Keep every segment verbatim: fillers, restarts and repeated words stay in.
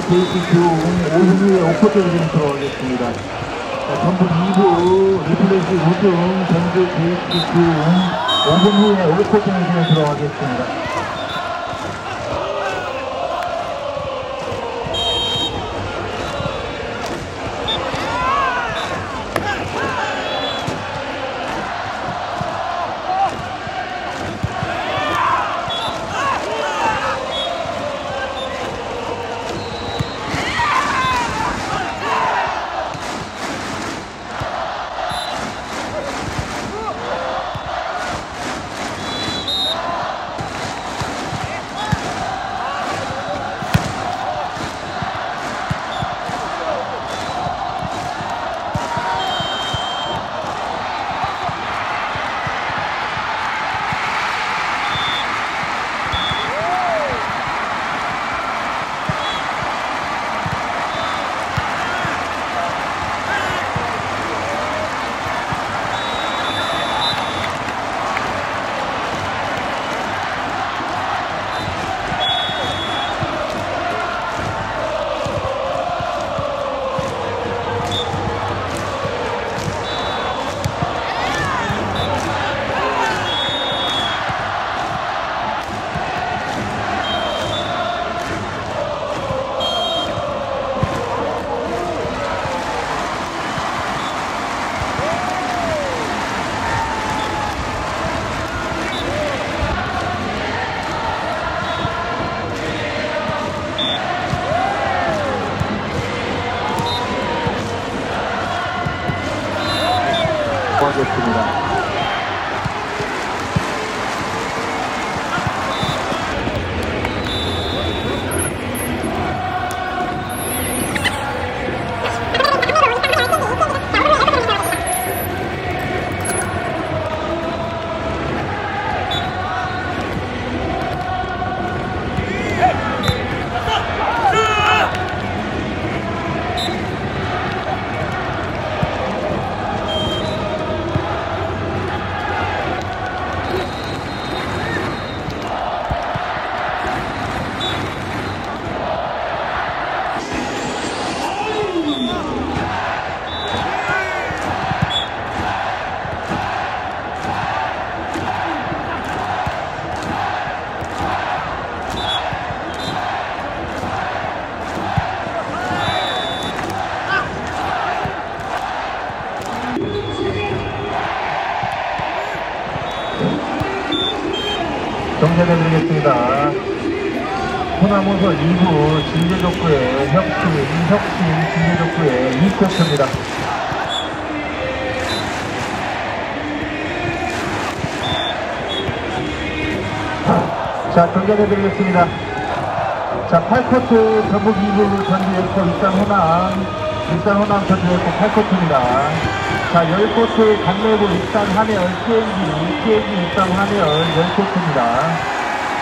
베이스 중 오 분 후에 오퍼데이션 들어가겠습니다. 자, 전북 이 부 리플레이스 우승 전북 베이스 중 오 분 후에 오퍼데이션 들어가겠습니다. 하겠습니다. 정리해드리겠습니다. 호남호선 이 부 진제족구의 혁신, 혁신 진제족구의 이 쿼터입니다. 자, 정리해드리겠습니다. 자, 팔 쿼터 전북 이 부 전주에코 일산 호남, 일산 호남 전주에코 팔 쿼터입니다. 자, 십 쿼터 강내구 일산 한해열 티엔지, 티엔지 일산 한해열 십 쿼터입니다.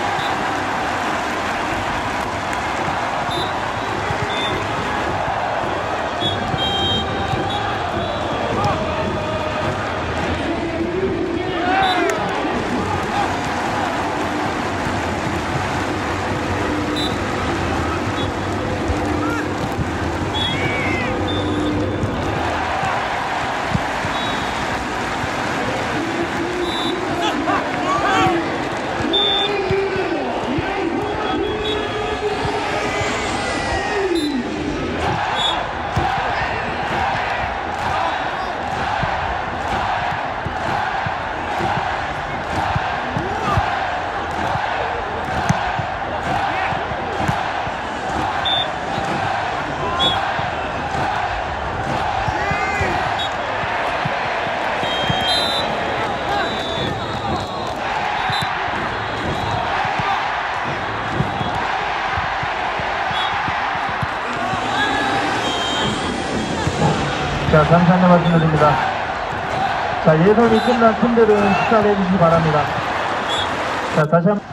자, 잠시 안내 말씀드립니다. 자, 예선이 끝난 팀들은 식사를 해주시기 바랍니다. 자, 다시 한 번.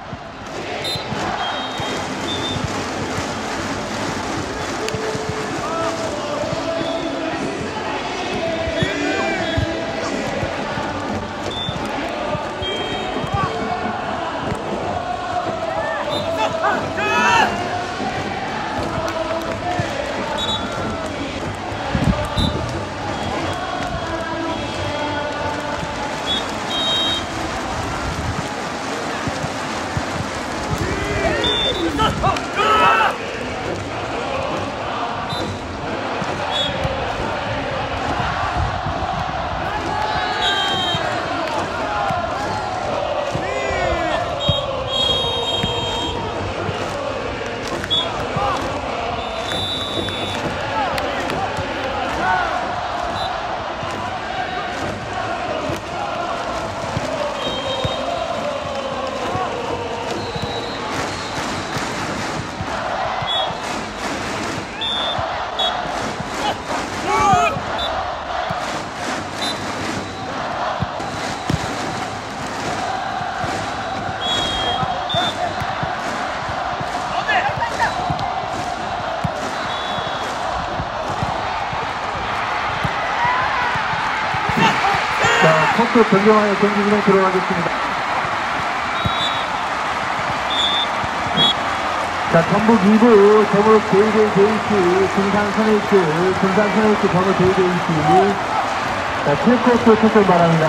속도 변경하여 경기 진행 들어가겠습니다. 자, 전북 이 부 전북 제이제이 제이씨, 군산 선에이스, 군산 선에이스 전북 제이제이 제이씨. 자, 칠 쿼터 출전 바랍니다.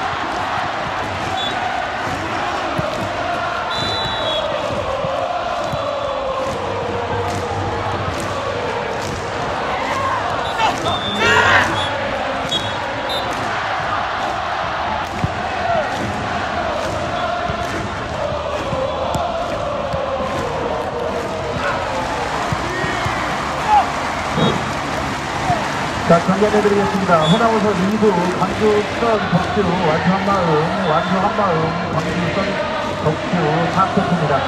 자, 경기해드리겠습니다. 호남우선 이 부 광주 선 덕주 완주 한마음, 완주 한마음, 광주 선 덕주 사 쿼터입니다.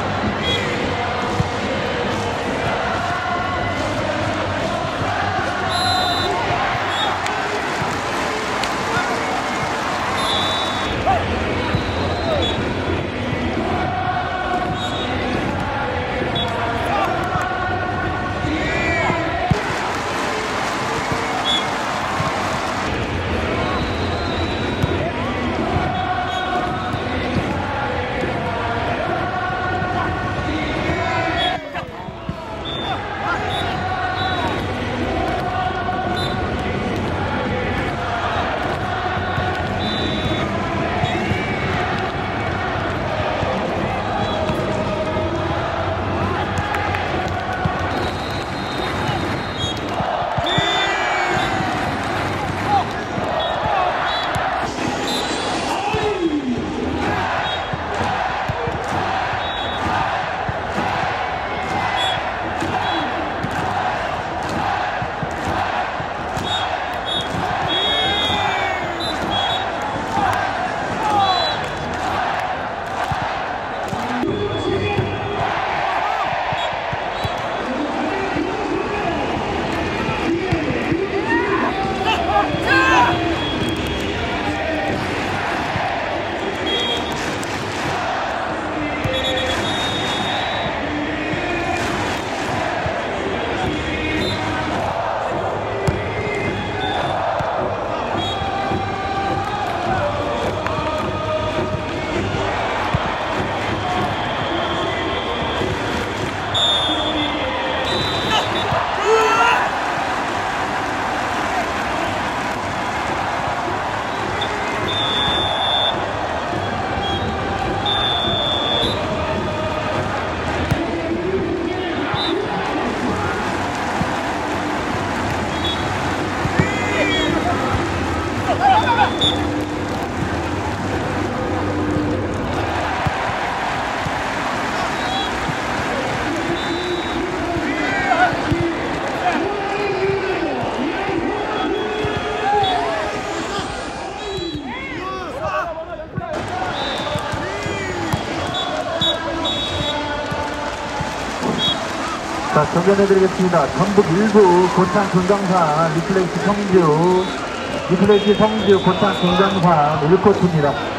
자, 정변해드리겠습니다. 전북 일 부 고창 금강산 리플레이스 성주, 리플레이스 성주 고창 금강산 일 쿼터입니다.